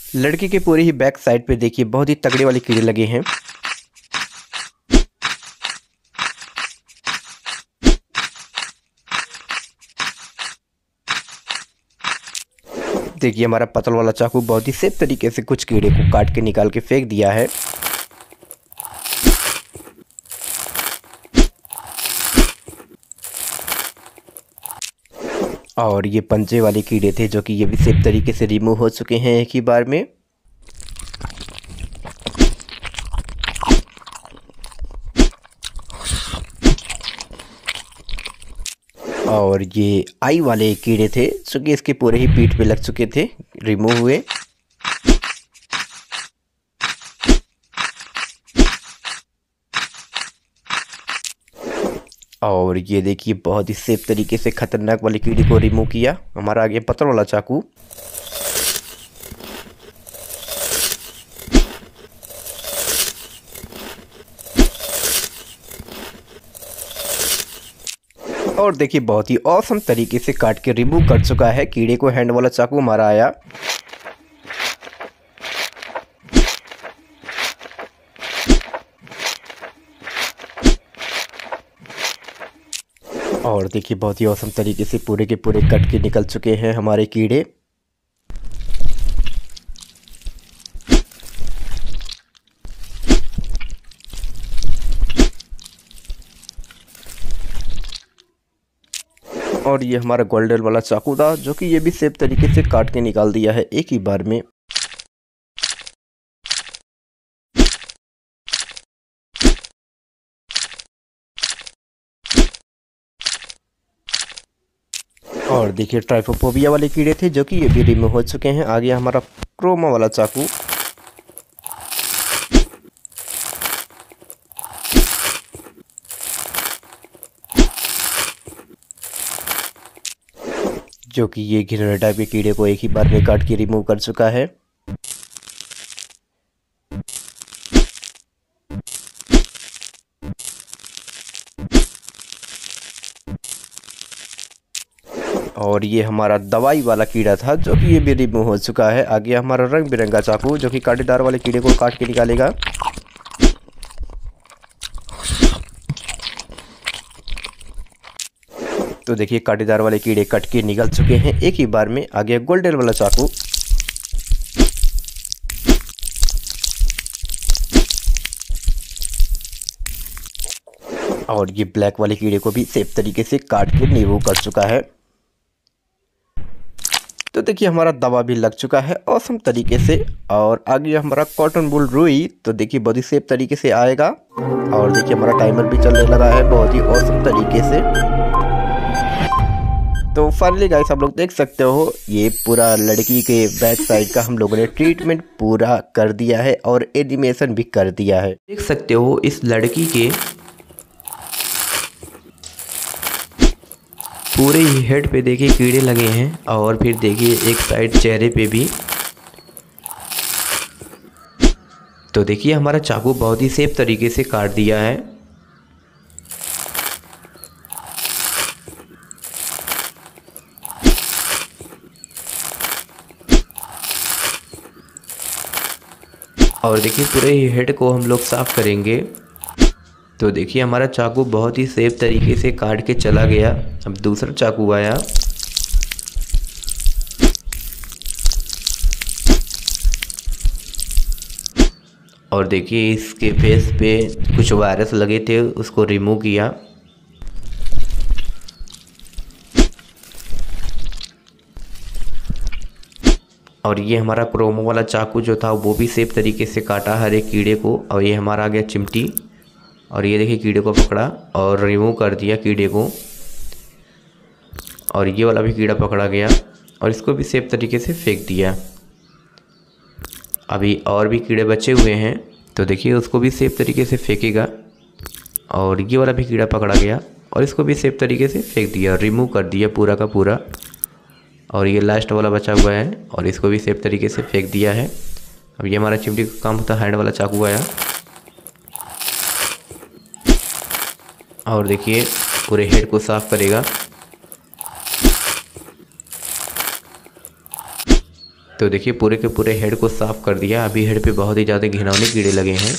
लड़के के पूरे ही बैक साइड पे देखिए बहुत ही तगड़े वाले कीड़े लगे हैं। देखिए हमारा पतल वाला चाकू बहुत ही सेफ तरीके से कुछ कीड़े को काट के निकाल के फेंक दिया है। और ये पंजे वाले कीड़े थे जो कि ये भी सेफ तरीके से रिमूव हो चुके हैं एक ही बार में। और ये आई वाले कीड़े थे जो कि इसके पूरे ही पीठ पे लग चुके थे, रिमूव हुए। और ये देखिए बहुत ही सेफ तरीके से खतरनाक वाले कीड़े को रिमूव किया हमारा आगे पत्थर वाला चाकू। और देखिए बहुत ही औसम तरीके से काट के रिमूव कर चुका है कीड़े को हैंड वाला चाकू हमारा आया। और देखिए बहुत ही औसम तरीके से पूरे के पूरे कट के निकल चुके हैं हमारे कीड़े। और ये हमारा गोल्डन वाला चाकू था जो कि ये भी सेफ तरीके से काट के निकाल दिया है एक ही बार में। और देखिए ट्राइफोफोबिया वाले कीड़े थे जो कि ये भी रिमूव हो चुके हैं। आगे हमारा क्रोमा वाला चाकू। जो कि ये घिरने टाइप के कीड़े को एक ही बार में काट के रिमूव कर चुका है। और ये हमारा दवाई वाला कीड़ा था जो कि ये भी रिमूव हो चुका है। आगे हमारा रंग बिरंगा चाकू जो कि कांटेदार वाले कीड़े को काट के निकालेगा। तो देखिए कांटेदार वाले कीड़े कट के निकल चुके हैं एक ही बार में। आगे गोल्डन वाला चाकू। और ये ब्लैक वाले कीड़े को भी सेफ तरीके से काट के रिमूव कर चुका है। तो देखिए हमारा दवा भी लग चुका है औसम तरीके से। और आगे हमारा कॉटन वूल रुई तो देखिए बहुत ही सेफ तरीके से आएगा। और देखिए हमारा टाइमर भी चलने लगा है बहुत ही औसम तरीके से। तो फाइनली गाइस आप लोग देख सकते हो ये पूरा लड़की के बैक साइड का हम लोगों ने ट्रीटमेंट पूरा कर दिया है और एनिमेशन भी कर दिया है। देख सकते हो इस लड़की के पूरे ही हेड पे देखिए कीड़े लगे हैं। और फिर देखिए एक साइड चेहरे पे भी। तो देखिए हमारा चाकू बहुत ही सेफ तरीके से काट दिया है। और देखिए पूरे ही हेड को हम लोग साफ करेंगे। तो देखिए हमारा चाकू बहुत ही सेफ तरीके से काट के चला गया। अब दूसरा चाकू आया। और देखिए इसके फेस पे कुछ वायरस लगे थे उसको रिमूव किया। और ये हमारा क्रोमो वाला चाकू जो था वो भी सेफ तरीके से काटा हर एक कीड़े को। और ये हमारा आ गया चिमटी। और ये देखिए कीड़े को पकड़ा और रिमूव कर दिया कीड़े को। और ये वाला भी कीड़ा पकड़ा गया और इसको भी सेफ तरीके से फेंक दिया। अभी और भी कीड़े बचे हुए हैं तो देखिए उसको भी सेफ तरीके से फेंकेगा। और ये वाला भी कीड़ा पकड़ा गया और इसको भी सेफ तरीके से फेंक दिया, रिमूव कर दिया पूरा का पूरा। और ये लास्ट वाला बचा हुआ है और इसको भी सेफ तरीके से फेंक दिया है। अब ये हमारा चिमटी का काम होता है। हैंड वाला चाकू आया और देखिए पूरे हेड को साफ करेगा। तो देखिए पूरे के पूरे हेड को साफ़ कर दिया। अभी हेड पे बहुत ही ज़्यादा घिनौने कीड़े लगे हैं।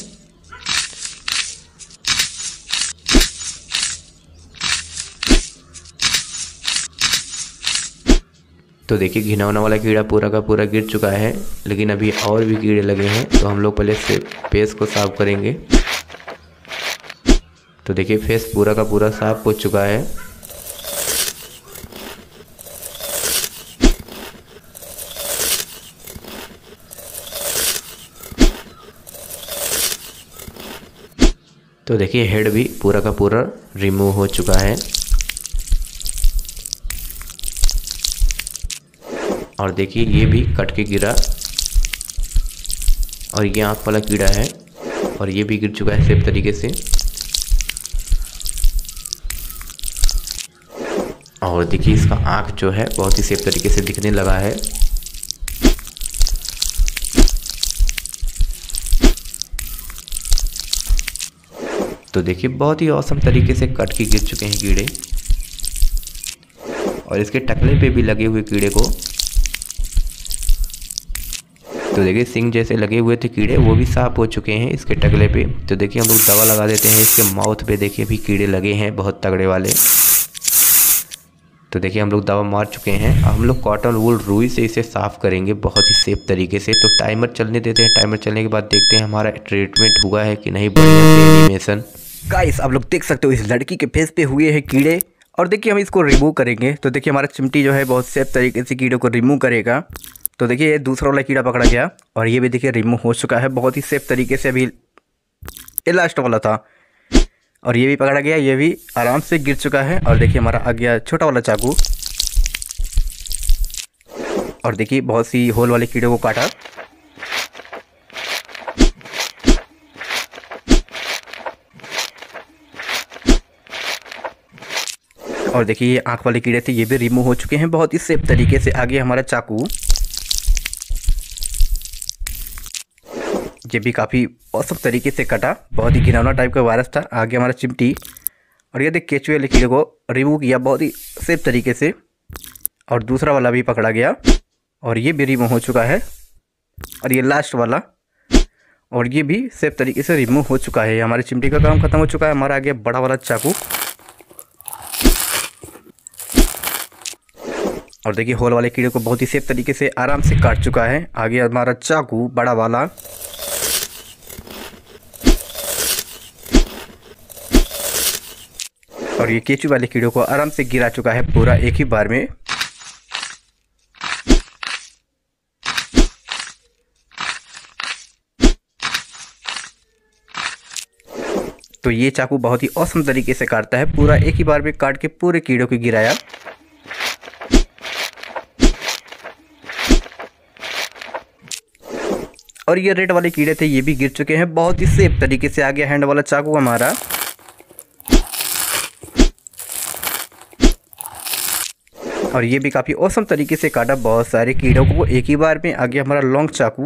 तो देखिए घिनौना वाला कीड़ा पूरा का पूरा गिर चुका है, लेकिन अभी और भी कीड़े लगे हैं। तो हम लोग पहले से फेस को साफ़ करेंगे। तो देखिए फेस पूरा का पूरा साफ़ हो चुका है। तो देखिए हेड भी पूरा का पूरा रिमूव हो चुका है। और देखिए ये भी कट के गिरा, और ये आँख वाला कीड़ा है और ये भी गिर चुका है सेम तरीके से। और देखिए इसका आँख जो है बहुत ही सेफ तरीके से दिखने लगा है। तो देखिए बहुत ही औसम तरीके से कट के गिर चुके हैं कीड़े, और इसके टकले पे भी लगे हुए कीड़े को। तो देखिए सिंग जैसे लगे हुए थे कीड़े, वो भी साफ हो चुके हैं इसके टकले पे। तो देखिए हम लोग दवा लगा देते हैं इसके माउथ पे। देखिए भी कीड़े लगे हैं बहुत तगड़े वाले। तो देखिए हम लोग दवा मार चुके हैं। अब हम लोग कॉटन वूल रुई से इसे साफ़ करेंगे बहुत ही सेफ तरीके से। तो टाइमर चलने देते हैं। टाइमर चलने के बाद देखते हैं हमारा ट्रीटमेंट हुआ है कि नहीं बढ़िया से एनिमेशन। गाइस आप लोग देख सकते हो इस लड़की के फेस पे हुए हैं कीड़े, और देखिए हम इसको रिमूव करेंगे। तो देखिए हमारा चिमटी जो है बहुत सेफ तरीके से कीड़े को रिमूव करेगा। तो देखिए ये दूसरा वाला कीड़ा पकड़ा गया, और ये भी देखिए रिमूव हो चुका है बहुत ही सेफ तरीके से। अभी ये लास्ट वाला था, और ये भी पकड़ा गया, ये भी आराम से गिर चुका है। और देखिए हमारा आ गया छोटा वाला चाकू, और देखिए बहुत सी होल वाले कीड़े को काटा। और देखिए ये आँख वाले कीड़े थे, ये भी रिमूव हो चुके हैं बहुत ही सेफ तरीके से। आगे हमारा चाकू, ये भी काफ़ी औसम तरीके से कटा, बहुत ही घिनौना टाइप का वायरस था। आगे हमारा चिमटी, और ये देख केचुए वाले कीड़े को रिमूव किया बहुत ही सेफ तरीके से। और दूसरा वाला भी पकड़ा गया, और ये भी रिमूव हो चुका है। और ये लास्ट वाला, और ये भी सेफ तरीके से रिमूव हो चुका है। हमारी चिमटी का काम खत्म हो चुका है। हमारा आ गया बड़ा वाला चाकू, और देखिए होल वाले कीड़े को बहुत ही सेफ तरीके से आराम से काट चुका है। आगे हमारा चाकू बड़ा वाला, और ये केचू वाले कीड़ों को आराम से गिरा चुका है पूरा एक ही बार में। तो ये चाकू बहुत ही औसम तरीके से काटता है, पूरा एक ही बार में काट के पूरे कीड़ों को गिराया। और ये रेड वाले कीड़े थे, ये भी गिर चुके हैं बहुत ही सेफ तरीके से। आ गया हैंड वाला चाकू हमारा, और ये भी काफ़ी औसम तरीके से काटा बहुत सारे कीड़ों को एक ही बार में। आ गया हमारा लॉन्ग चाकू,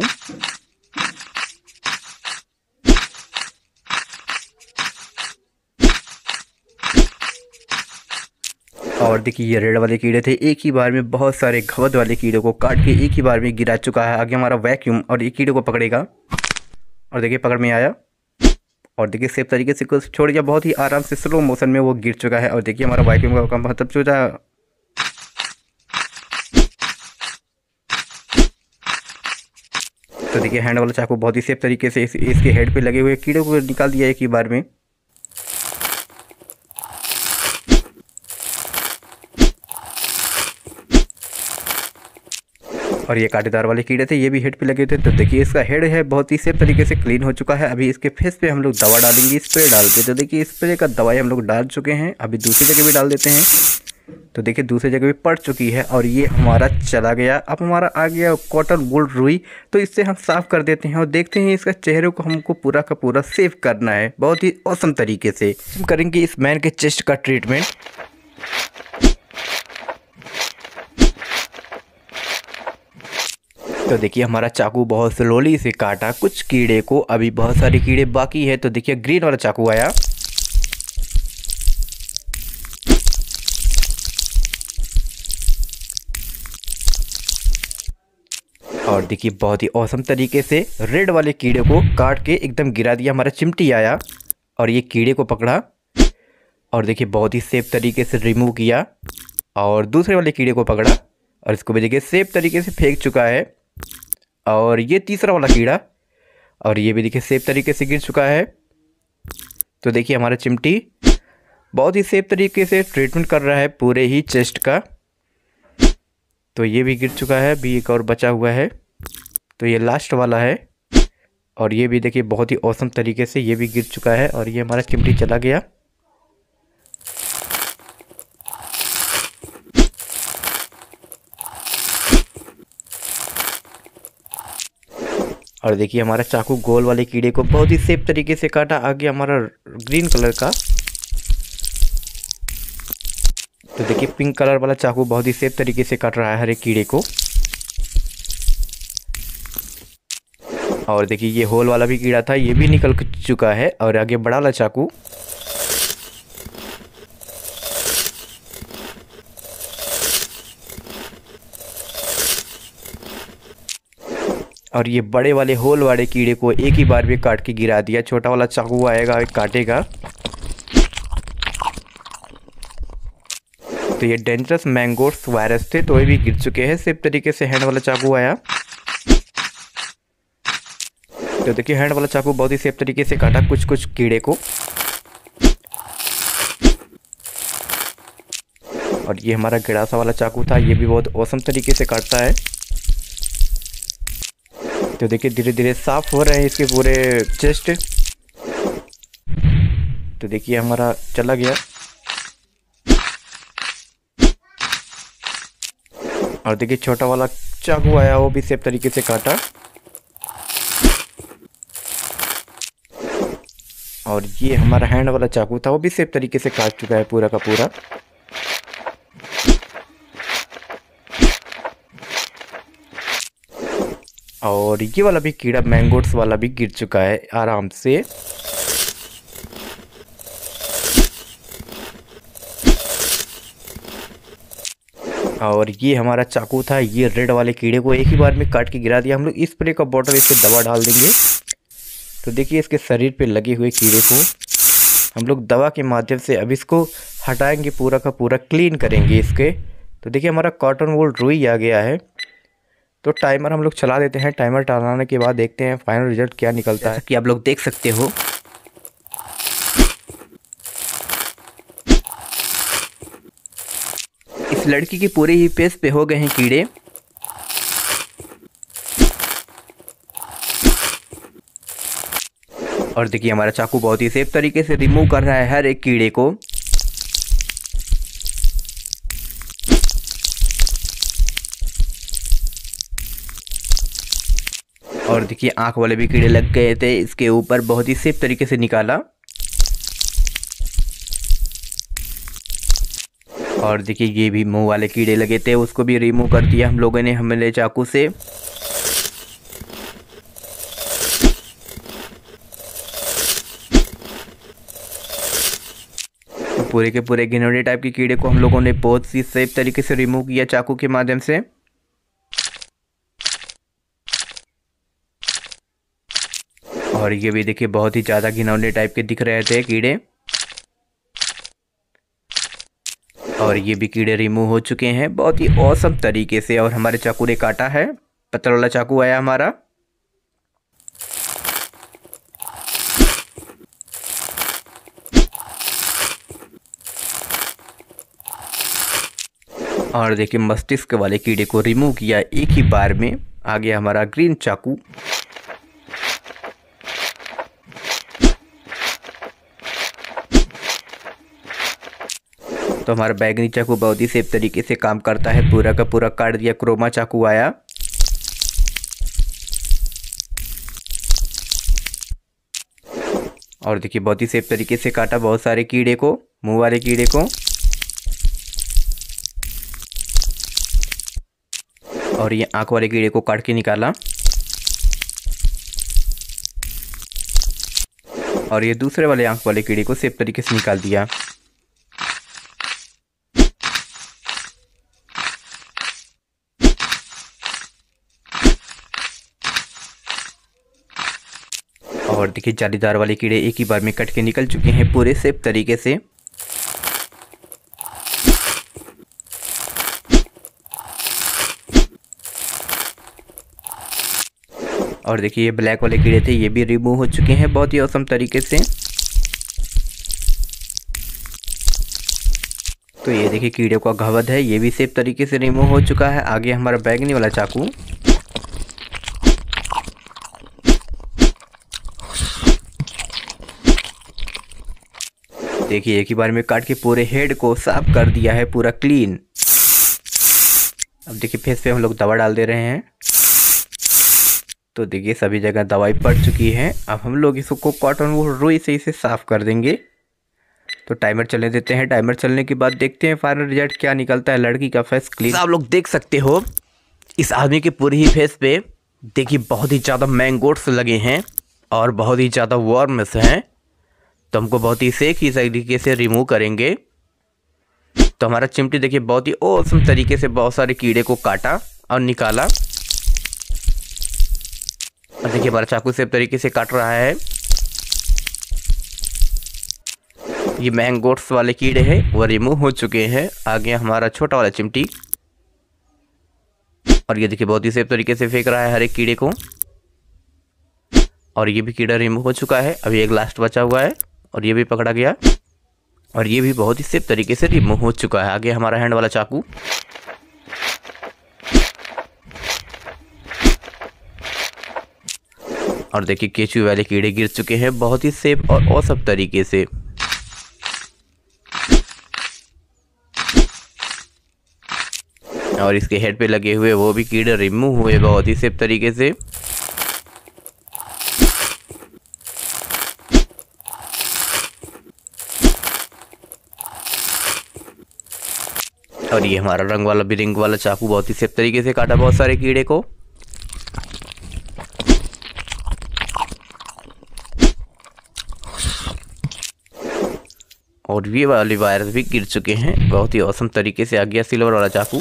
और देखिए ये रेड वाले कीड़े थे, एक ही बार में बहुत सारे घवद वाले कीड़ों को काट के एक ही बार में गिरा चुका है। आगे हमारा वैक्यूम, और ये कीड़े को पकड़ेगा, और देखिए पकड़ में आया, और देखिए सेफ तरीके से कुछ छोड़ दिया बहुत ही आराम से, स्लो मोशन में वो गिर चुका है। और देखिए हमारा वैक्यूम का काम खत्म हो चुका। तो देखिए हैंड वाला चाकू बहुत ही सेफ तरीके से इसके हेड पे लगे हुए कीड़े को निकाल दिया एक ही बार में। और ये कांटेदार वाले कीड़े थे, ये भी हेड पे लगे थे। तो देखिए इसका हेड है बहुत ही सेफ तरीके से क्लीन हो चुका है। अभी इसके फेस पे हम लोग दवा डालेंगे, स्प्रे डालते। तो देखिए स्प्रे का दवाई हम लोग डाल चुके हैं, अभी दूसरी जगह भी डाल देते हैं। तो देखिए दूसरी जगह भी पड़ चुकी है, और ये हमारा चला गया। अब हमारा आ गया कॉटन वूल रुई, तो इससे हम साफ़ कर देते हैं और देखते हैं इसका चेहरे को हमको पूरा का पूरा सेव करना है बहुत ही औसम तरीके से। हम करेंगे इस मैन के चेस्ट का ट्रीटमेंट। तो देखिए हमारा चाकू बहुत स्लोली से काटा कुछ कीड़े को, अभी बहुत सारे कीड़े बाकी है। तो देखिए ग्रीन वाला चाकू आया, और देखिए बहुत ही औसम तरीके से रेड वाले कीड़े को काट के एकदम गिरा दिया। हमारा चिमटी आया और ये कीड़े को पकड़ा और देखिए बहुत ही सेफ तरीके से रिमूव किया और दूसरे वाले कीड़े को पकड़ा और इसको भी देखिए सेफ तरीके से फेंक चुका है। और ये तीसरा वाला कीड़ा और ये भी देखिए सेफ तरीके से गिर चुका है। तो देखिए हमारा चिमटी बहुत ही सेफ तरीके से ट्रीटमेंट कर रहा है पूरे ही चेस्ट का। तो ये भी गिर चुका है, अभी एक और बचा हुआ है, तो ये लास्ट वाला है। और ये भी देखिए बहुत ही औसम तरीके से ये भी गिर चुका है और ये हमारा चिमटी चला गया। और देखिए हमारा चाकू गोल वाले कीड़े को बहुत ही सेफ तरीके से काटा। आगे हमारा ग्रीन कलर का, तो देखिए पिंक कलर वाला चाकू बहुत ही सेफ तरीके से काट रहा है हर एक कीड़े को। और देखिए ये होल वाला भी कीड़ा था, ये भी निकल चुका है। और आगे बड़ा वाला चाकू, और ये बड़े वाले होल वाले कीड़े को एक ही बार में काट के गिरा दिया। छोटा वाला चाकू आएगा काटेगा। तो ये डेंजरस मैंगोट्स वायरस थे, तो ये भी गिर चुके हैं। सेफ तरीके से हैंड वाला चाकू आया। तो देखिए हैंड वाला चाकू बहुत ही सेफ तरीके से काटा कुछ कीड़े को। और ये हमारा गिड़ासा वाला चाकू था, ये भी बहुत औसम तरीके से काटता है। तो देखिए धीरे धीरे साफ हो रहे हैं इसके पूरे चेस्ट। तो देखिए हमारा चला गया। और देखिए छोटा वाला चाकू आया, वो भी सेफ तरीके से काटा। और ये हमारा हैंड वाला चाकू था, वो भी सेफ तरीके से काट चुका है पूरा का पूरा। और ये वाला भी कीड़ा मैंगोट्स वाला भी गिर चुका है आराम से। और ये हमारा चाकू था, ये रेड वाले कीड़े को एक ही बार में काट के गिरा दिया। हम लोग स्प्रे का बॉटल इस पे दवा डाल देंगे। तो देखिए इसके शरीर पे लगे हुए कीड़े को हम लोग दवा के माध्यम से अब इसको हटाएंगे, पूरा का पूरा क्लीन करेंगे इसके। तो देखिए हमारा कॉटन वूल रुई आ गया है। तो टाइमर हम लोग चला देते हैं। टाइमर चलाने के बाद देखते हैं फाइनल रिजल्ट क्या निकलता है। कि आप लोग देख सकते हो इस लड़की की पूरी ही फेस पे हो गए हैं कीड़े। और देखिए हमारा चाकू बहुत ही सेफ तरीके से रिमूव कर रहा है हर एक कीड़े को। और देखिए आंख वाले भी कीड़े लग गए थे इसके ऊपर, बहुत ही सेफ तरीके से निकाला। और देखिए ये भी मुंह वाले कीड़े लगे थे, उसको भी रिमूव कर दिया हम लोगों ने हमारे चाकू से। तो पूरे के पूरे घिनौने टाइप के कीड़े को हम लोगों ने बहुत ही सेफ तरीके से रिमूव किया चाकू के माध्यम से। और ये भी देखिए बहुत ही ज़्यादा घिनौने टाइप के दिख रहे थे कीड़े। और ये भी कीड़े रिमूव हो चुके हैं बहुत ही औसम तरीके से। और हमारे चाकू ने काटा है, पत्थर वाला चाकू आया हमारा। और देखिए मस्तिष्क वाले कीड़े को रिमूव किया एक ही बार में। आ गया हमारा ग्रीन चाकू। तो हमारा बैगनी चाकू बहुत ही सेफ तरीके से काम करता है, पूरा का पूरा काट दिया। क्रोमा चाकू आया। और देखिए बहुत ही सेफ तरीके से काटा बहुत सारे कीड़े को, मुंह वाले कीड़े को। और ये आंख वाले कीड़े को काट के निकाला। और ये दूसरे वाले आंख वाले कीड़े को सेफ तरीके से निकाल दिया। और देखिए जालीदार वाले कीड़े एक ही बार में कट के निकल चुके हैं पूरे सेफ तरीके से। और देखिए ये ब्लैक वाले कीड़े थे, ये भी रिमूव हो चुके हैं बहुत ही औसम तरीके से। तो ये देखिए कीड़े का घवद है, ये भी सेफ तरीके से रिमूव हो चुका है। आगे हमारा बैंगनी वाला चाकू, देखिए एक ही बार में काट के पूरे हेड को साफ कर दिया है, पूरा क्लीन। अब देखिए फेस पे हम लोग दवा डाल दे रहे हैं। तो देखिए सभी जगह दवाई पड़ चुकी है। अब हम लोग इसको कॉटन वो रुई से इसे साफ कर देंगे। तो टाइमर चलने देते हैं। टाइमर चलने के बाद देखते हैं फाइनल रिजल्ट क्या निकलता है। लड़की का फेस क्लीन। आप लोग देख सकते हो इस आदमी के पूरे ही फेस पे देखिए बहुत ही ज़्यादा मैंगोट्स लगे हैं और बहुत ही ज़्यादा वर्म्स हैं। तो हमको बहुत ही सेफ ही तरीके से रिमूव करेंगे। तो हमारा चिमटी देखिए बहुत ही औसम तरीके से बहुत सारे कीड़े को काटा और निकाला। और देखिए हमारा चाकू सेफ तरीके से काट रहा है। ये मैंगोट्स वाले कीड़े हैं वो रिमूव हो चुके हैं। आगे हमारा छोटा वाला चिमटी, और ये देखिए बहुत ही सेफ तरीके से फेंक रहा है हर एक कीड़े को। और ये भी कीड़ा रिमूव हो चुका है। अभी एक लास्ट बचा हुआ है और ये भी पकड़ा गया और ये भी बहुत ही सेफ तरीके से रिमूव हो चुका है। आगे हमारा हैंड वाला चाकू, और देखिए केचुए वाले कीड़े गिर चुके हैं बहुत ही सेफ और औसम तरीके से। और इसके हेड पे लगे हुए वो भी कीड़े रिमूव हुए बहुत ही सेफ तरीके से। और ये हमारा रंग वाला बिरिंग वाला चाकू बहुत ही सेफ तरीके से काटा बहुत सारे कीड़े को। और ये वाली वायरस भी गिर चुके हैं बहुत ही औसम तरीके से। आ गया सिल्वर वाला चाकू।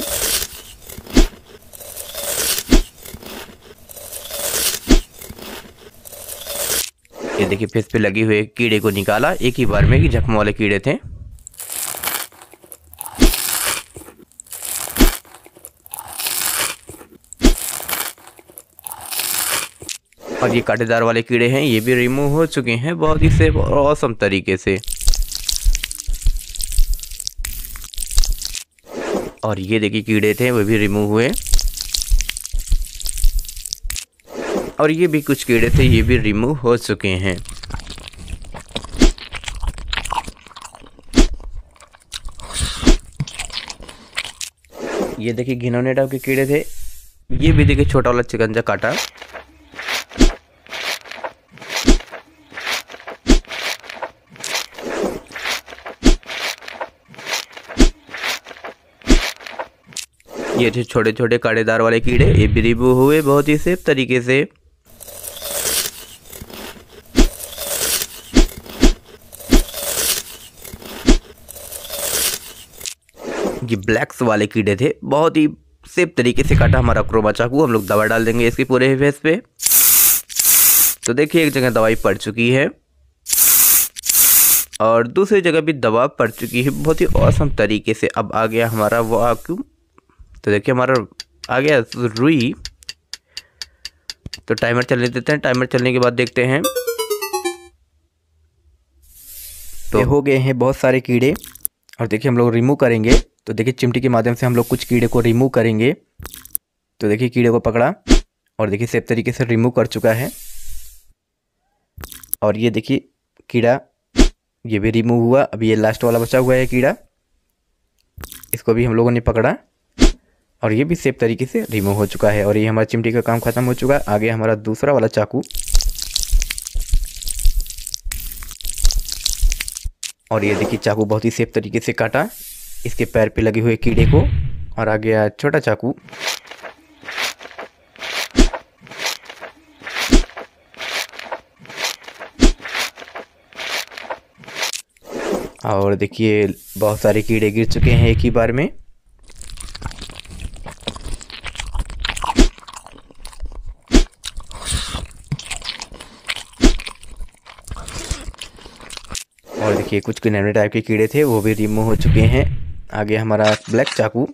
ये देखिए फेस पे लगे हुए कीड़े को निकाला एक ही बार में, कि जख्म वाले कीड़े थे। और ये कांटेदार वाले कीड़े हैं, ये भी रिमूव हो चुके हैं बहुत ही सेफ और औसम तरीके से। और ये देखिए कीड़े थे वो भी रिमूव हुए। और ये भी कुछ कीड़े थे, ये भी रिमूव हो चुके हैं। ये देखिए घिनौने टाइप के कीड़े थे, ये भी देखिए छोटा वाला चिकंजा काटा। ये थे छोटे छोटे कांटेदार वाले कीड़े, ये भी रिमूव हुए बहुत ही सेफ तरीके से। ये ब्लैक्स वाले कीड़े थे, बहुत ही सेफ तरीके से काटा हमारा क्रोमा चाकू। हम लोग दवा डाल देंगे इसके पूरे फेस पे। तो देखिए एक जगह दवाई पड़ चुकी है और दूसरी जगह भी दवा पड़ चुकी है बहुत ही औसम तरीके से। अब आ गया हमारा वाक्यूम। तो देखिए हमारा आ गया रुई। तो टाइमर चलने देते हैं। टाइमर चलने के बाद देखते हैं। तो हो गए हैं बहुत सारे कीड़े और देखिए हम लोग रिमूव करेंगे। तो देखिए चिमटी के माध्यम से हम लोग कुछ कीड़े को रिमूव करेंगे। तो देखिए कीड़े को पकड़ा और देखिए सेफ तरीके से रिमूव कर चुका है। और ये देखिए कीड़ा, ये भी रिमूव हुआ। अभी ये लास्ट वाला बचा हुआ है कीड़ा, इसको भी हम लोगों ने पकड़ा और ये भी सेफ तरीके से रिमूव हो चुका है। और ये हमारा चिमटी का काम खत्म हो चुका है। आगे हमारा दूसरा वाला चाकू, और ये देखिए चाकू बहुत ही सेफ तरीके से काटा इसके पैर पे लगे हुए कीड़े को। और आ गया छोटा चाकू, और देखिए बहुत सारे कीड़े गिर चुके हैं एक ही बार में। और देखिए कुछ किनेमने टाइप के कीड़े थे वो भी रिमूव हो चुके हैं। आगे हमारा ब्लैक चाकू,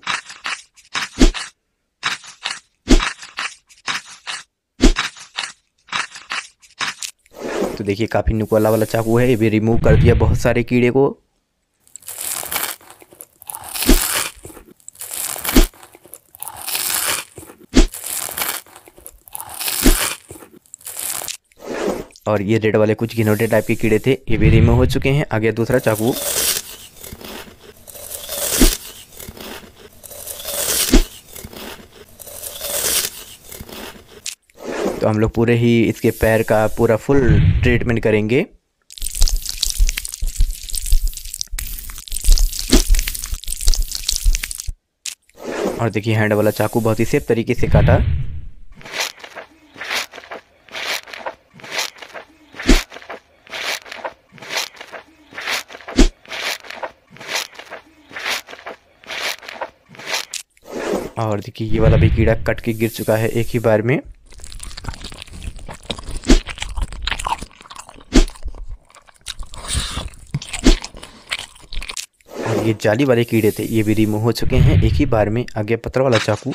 तो देखिए काफ़ी नुकीला वाला चाकू है, ये भी रिमूव कर दिया बहुत सारे कीड़े को। और ये रेड वाले कुछ घिनौटे टाइप के कीड़े थे, ये भी रिमूव हो चुके हैं। आगे दूसरा चाकू, तो हम लोग पूरे ही इसके पैर का पूरा फुल ट्रीटमेंट करेंगे। और देखिए हैंड वाला चाकू बहुत ही सेफ तरीके से काटा। और देखिए ये वाला भी कीड़ा कट के गिर चुका है एक ही बार में। और ये जाली वाले कीड़े थे, ये भी रिमूव हो चुके हैं एक ही बार में। आगे पत्थर वाला चाकू,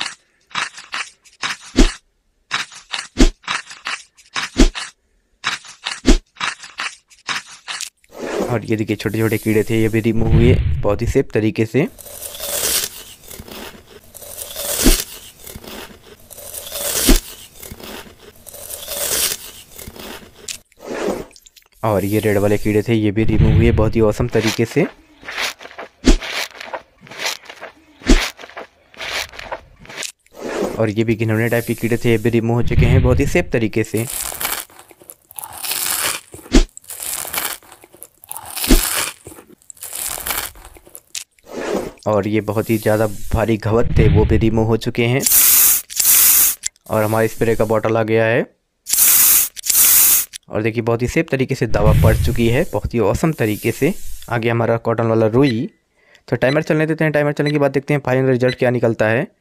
और ये देखिए छोटे छोटे कीड़े थे, ये भी रिमूव हुए बहुत ही सेफ तरीके से। और ये रेड वाले कीड़े थे, ये भी रिमूव हुए बहुत ही औसम तरीके से। और ये भी घिनौने टाइप के कीड़े थे, ये भी रिमूव हो चुके हैं बहुत ही सेफ तरीके से। और ये बहुत ही ज़्यादा भारी घवत थे, वो भी रिमूव हो चुके हैं। और हमारे स्प्रे का बॉटल आ गया है। और देखिए बहुत ही सेफ तरीके से दवा पड़ चुकी है बहुत ही औसम तरीके से। आगे हमारा कॉटन वाला रुई, तो टाइमर चलने देते हैं। टाइमर चलने के बाद देखते हैं फाइनल रिजल्ट क्या निकलता है।